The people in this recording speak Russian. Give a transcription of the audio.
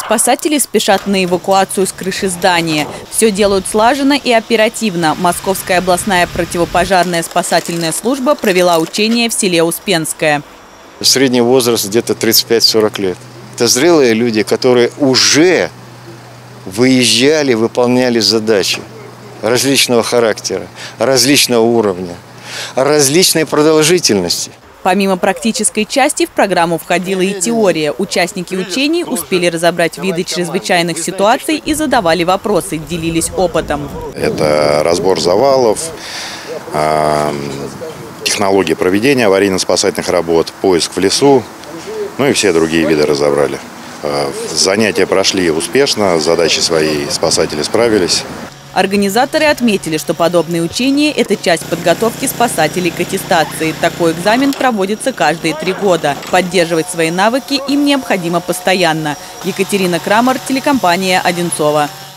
Спасатели спешат на эвакуацию с крыши здания. Все делают слаженно и оперативно. Московская областная противопожарная спасательная служба провела учение в селе Успенское. Средний возраст где-то 35-40 лет. Это зрелые люди, которые уже выезжали, выполняли задачи различного характера, различного уровня, различной продолжительности. Помимо практической части в программу входила и теория. Участники учений успели разобрать виды чрезвычайных ситуаций и задавали вопросы, делились опытом. Это разбор завалов, технологии проведения аварийно-спасательных работ, поиск в лесу, ну и все другие виды разобрали. Занятия прошли успешно, задачи свои спасатели справились. Организаторы отметили, что подобные учения – это часть подготовки спасателей к аттестации. Такой экзамен проводится каждые 3 года. Поддерживать свои навыки им необходимо постоянно. Екатерина Крамер, телекомпания «Одинцово».